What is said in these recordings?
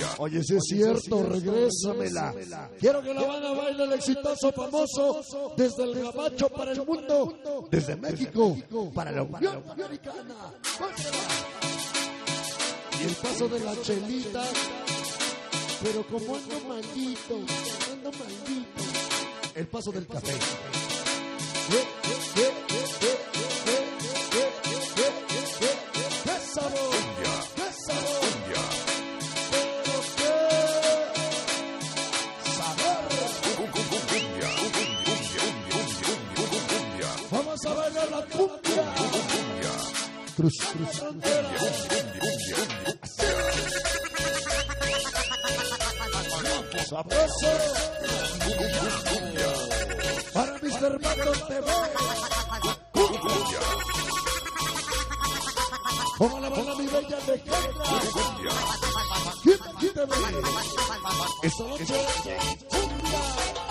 Oye, si es cierto, regrésamela. Quiero que la banda baile el exitoso famoso desde el Gabacho para el mundo, desde México para la Unión Americana. Y el paso de la chelita, pero como ando maldito, el paso del café. ¡Qué sabor! ¡Qué sabor! ¡Pero qué sabor! ¡Vamos a bailar la cumbia! Cruz. ¡Sabroso! Para mis hermanos TV. Como la banda mi bella de ¿Quién te ve? Esta noche cumbia.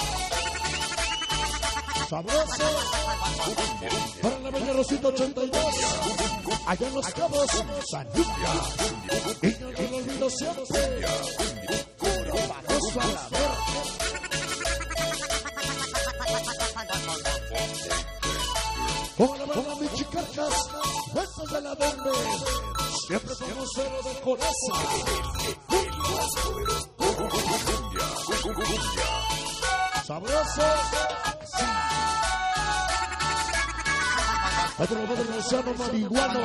Sabroso. Para la bella Rosita 82. Allá en Los Cabos, San Lucas. Y no te lo olvido siempre. Vamos a la ver. Como la banda mi chicarcas, huesos de la vende. Siempre como cero de corazón. Sabroso. Sí. Otro lado del marciano marihuano.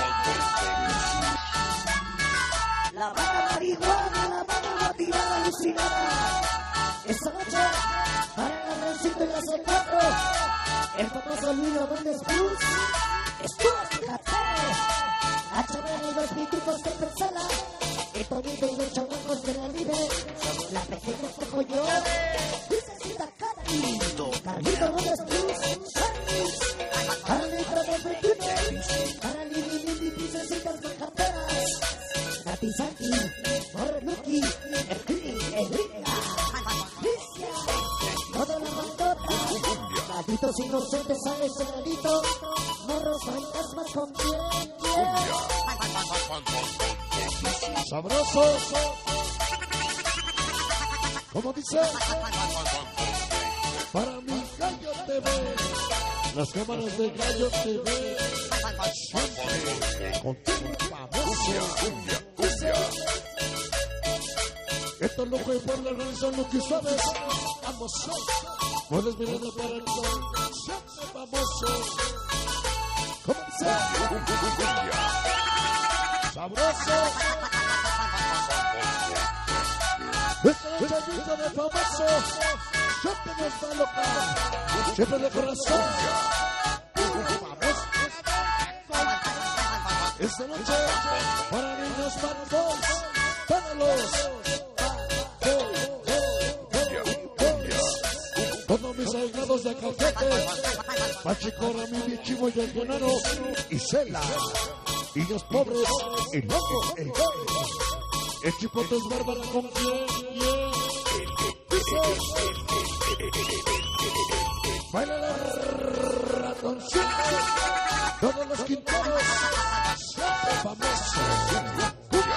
La banda marihuana, la banda motivada, alucinada. Esta noche, para el rencito y la C4, el famoso Luis Ramírez Cruz estuvo escapado. A Chabela y los pitucos de Persala, el Tonito y los chamacos de la Libre, la pequeña cojo yo, Lucecita Cati, Carlito Ramírez Cruz, Charlis, para el intro de Petite, para Lili, princesitas de carteras, Nati Santi, Morrenuki, Enrica, Cristian, toda la bandota, malditos inocentes, sale cenadito, morros fantasmas con bien. Sabroso. Como dice, para mi Gallo TV, las cámaras de Gallo TV, siempre contigo famoso. Esto es lo que por la organización lo que sabes, vamos a puedes mirarlo para el sol, siempre famoso. ¿Cómo dice? Sabroso. Esta noche de famoso, siempre nos da loca, siempre de corazón. Esta noche, para niños patos, para todos mis allegados de Cafete, Pachicora, mi bichivo y el Llenano, y Cela, niños pobres, y locos, el chipote es bárbara con quien, baila la ratoncita, todos los quinteros, siempre famosos.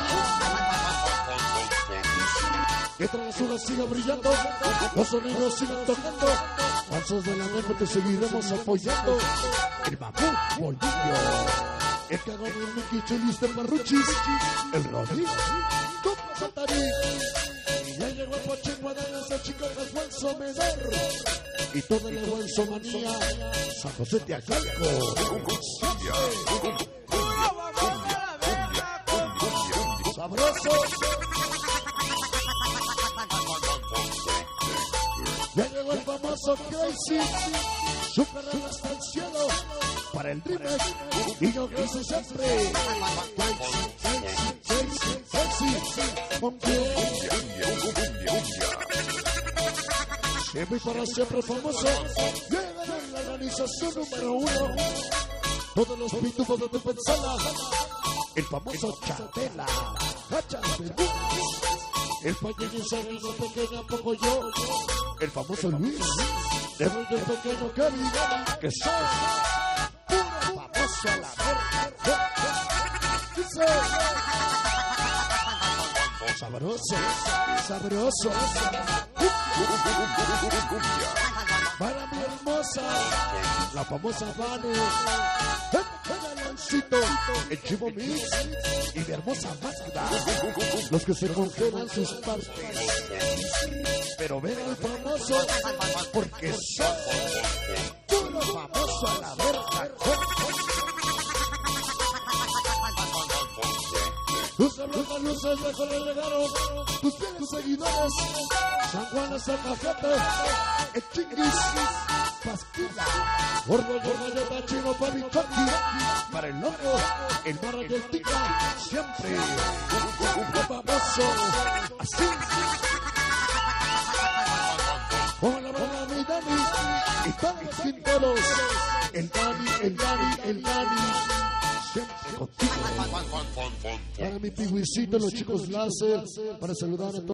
Mientras una siga brillando, los sonidos sigan tocando, falsos de la mente te seguiremos apoyando. El Mamú Bolillo, el Cagón y el Mickey Chulis de Marruchis, el Rodrigo, Tupa Satarí, y ya llegó el Poche Guadalupe, el chico de Juan Somedor, y toda la guanzomanía, San José de Acalco. Sabroso. Ya llegó el famoso Crazy, su carrera hasta el cielo, para el Dreamer, y yo quise siempre, Crazy, con quién, siempre y para siempre famoso, llegaron la organización número 1, todos los pitufos de tu pensada, el famoso Chatela, el pañuelo sabido pequeña como yo, el famoso Luis, de el pequeño Kevin, que sos puro famoso a la verga. sabroso, sabroso. Para mi hermosa, la famosa Vane, el Alancito, el Chivo Mix y mi hermosa Magda, los que se congelan sus partes. Pero ven al famoso, porque son puro famoso a la verga. Luces rojas, luces de color regalo, tus fieles seguidores, San Juan hasta Cajete, el Chiquis, Pasquilla, Gordo, Galleta, Chino, Pabichoqui, para el loco, el barra y el tica, siempre, famoso, así. Hola, hola, mi Dani, y todos Quinteros, el Dani, siempre contigo. Para mi pigüicito, los chicos láser, para saludar a todos.